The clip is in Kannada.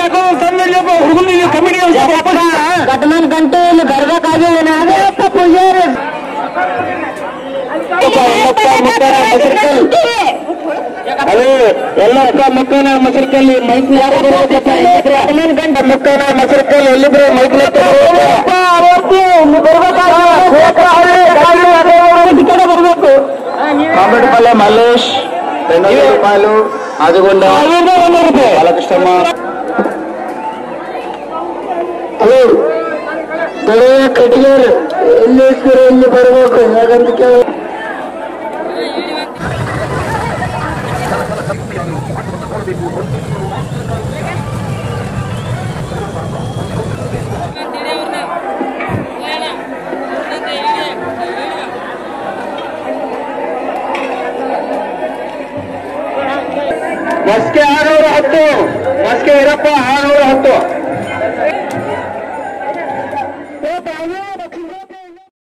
ಬೇಕು ತಂದಿಲ್ಲಪ್ಪ ಹುಡುಗನಿಗೆ ಕಮಿಟಿ ಕಟ್ಮನ್ ಗಂಟೆ ಇಲ್ಲಿ ಬರ್ಬೇಕಾಗಿಲ್ಲ ನಾವೇಪ್ಪ ಪೂಜಾರಿ ಎಲ್ಲಪ್ಪ ಮಕ್ಕಳ ಮಸರ್ಕಲ್ಲಿ ಮೈಕ್ ಕಟ್ಮನ್ ಗಂಟೆ ಮಕ್ಕಳ ಮಸರ್ಕಲ್ಲಿ ಎಲ್ಲಿದ್ರು ಮೈಕ್ ಬರ್ಬೇಕು ಕಾಂಬೆಟ್ಪಲ್ಲೆ ಮಲ್ಲೇಶ್ 200 ರೂಪಾಯಲು ಆಜುಗೊಂಡ ಬಾಲಕೃಷ್ಣಮ್ಮ ಹಲೋ ದೊರೆಯ ಕಟ್ಟಿಗೆರು ಎಲ್ಲಿ ಇಲ್ಲಿ ಬರ್ಬೇಕು ಯಾಕಂತ ಕೇಳಿ ಮಸ್ಕೆ 610 ಮಸ್ಕೆ ಇರಪ್ಪ 610